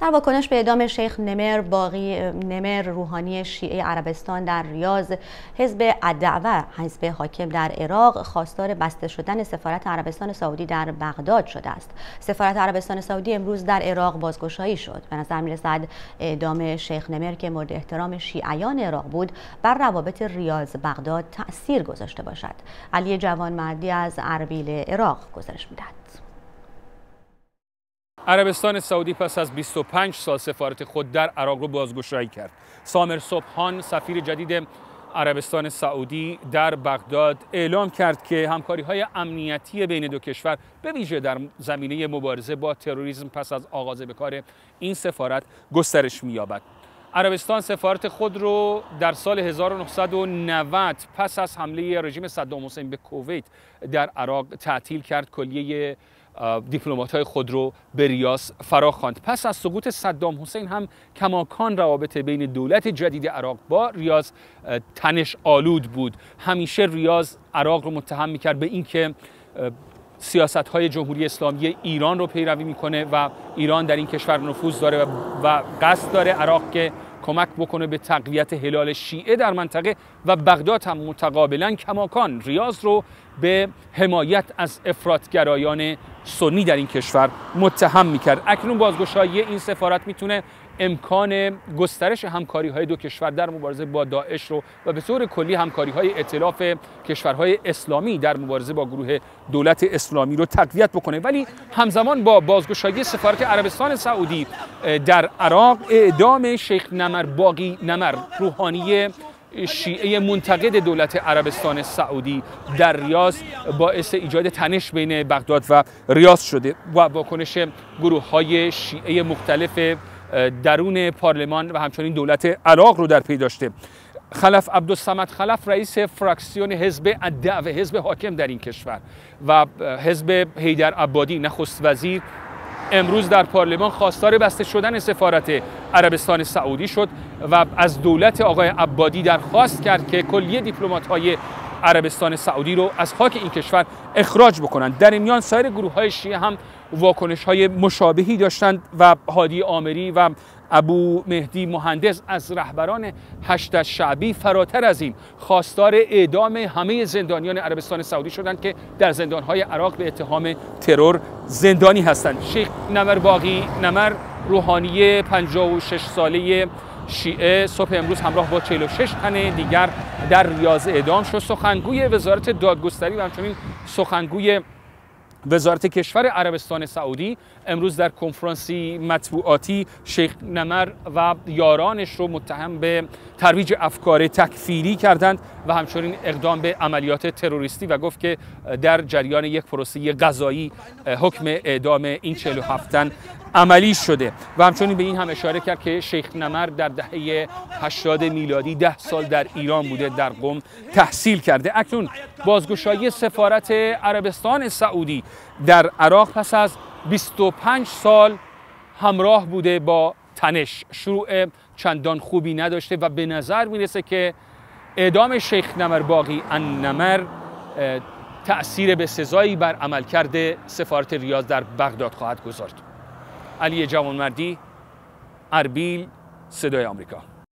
در واکنش به اعدام شیخ نمر روحانی شیعه عربستان در ریاض، حزب الدعوه، حزب حاکم در عراق، خواستار بسته شدن سفارت عربستان سعودی در بغداد شده است. سفارت عربستان سعودی امروز در عراق بازگشایی شد. به نظر می‌رسد اعدام شیخ نمر که مورد احترام شیعیان عراق بود، بر روابط ریاض بغداد تأثیر گذاشته باشد. علی جوانمردی از اربیل عراق گزارش می‌دهد. عربستان سعودی پس از 25 سال سفارت خود در عراق رو بازگشایی کرد. سامر صبحان، سفیر جدید عربستان سعودی در بغداد، اعلام کرد که همکاری‌های امنیتی بین دو کشور به ویژه در زمینه مبارزه با تروریسم پس از آغاز به کار این سفارت گسترش می‌یابد. عربستان سفارت خود رو در سال 1990 پس از حمله رژیم صدام حسین به کویت در عراق تعطیل کرد. کلیه دیپلمات‌های خود رو به ریاض فراخواند. پس از سقوط صدام حسین هم کماکان روابط بین دولت جدید عراق با ریاض تنش آلود بود. همیشه ریاض عراق رو متهم می‌کرد به اینکه سیاست‌های جمهوری اسلامی ایران رو پیروی می‌کنه و ایران در این کشور نفوذ داره و قصد داره عراق که کمک بکنه به تقویت هلال شیعه در منطقه، و بغداد هم متقابلا کماکان ریاض رو به حمایت از افراطگرایان سنی در این کشور متهم میکرد. اکنون بازگشایی این سفارت میتونه امکان گسترش همکاری‌های دو کشور در مبارزه با داعش رو و به طور کلی همکاری‌های ائتلاف کشورهای اسلامی در مبارزه با گروه دولت اسلامی رو تقویت بکنه. ولی همزمان با بازگشایی سفارت عربستان سعودی در عراق، اعدام شیخ نمر باقی نمر روحانی شیعه منتقد دولت عربستان سعودی در ریاض باعث ایجاد تنش بین بغداد و ریاض شده و واکنش گروه‌های شیعه مختلف درون پارلمان و همچنین دولت عراق رو در پی داشته. خلف عبدالصمد خلف، رئیس فراکسیون حزب الدعوه، حزب حاکم در این کشور، و حزب حیدر عبادی، نخست وزیر، امروز در پارلمان خواستار بسته شدن سفارت عربستان سعودی شد و از دولت آقای عبادی درخواست کرد که کلیه دیپلمات‌های عربستان سعودی رو از خاک این کشور اخراج بکنند. در این میان سایر گروه‌های شیعه هم واکنش‌های مشابهی داشتند و هادی آمری و ابو مهدی مهندس از رهبران هشت شعبی فراتر از این خواستار اعدام همه زندانیان عربستان سعودی شدند که در زندان‌های عراق به اتهام ترور زندانی هستند. شیخ نمر باقی نمر روحانی 56 ساله شیعه صبح امروز همراه با 46 تن دیگر در ریاض اعدام شد. سخنگوی وزارت دادگستری و همچنین سخنگوی وزارت کشور عربستان سعودی امروز در کنفرانسی مطبوعاتی شیخ نمر و یارانش رو متهم به ترویج افکار تکفیری کردند و همچنین اقدام به عملیات تروریستی و گفت که در جریان یک پروسه قضایی حکم اعدام این 47 تن عملی شده و همچنین به این هم اشاره کرد که شیخ نمر در دهه 80 میلادی 10 سال در ایران بوده، در قم تحصیل کرده. اکنون بازگشایی سفارت عربستان سعودی در عراق پس از 25 سال همراه بوده با تنش، شروع چندان خوبی نداشته و به نظر میرسه که اعدام شیخ نمر باقی النمر تأثیر بسزایی بر عملکرد سفارت ریاض در بغداد خواهد گذاشت. علی جوانمردی، اربیل، صدای آمریکا.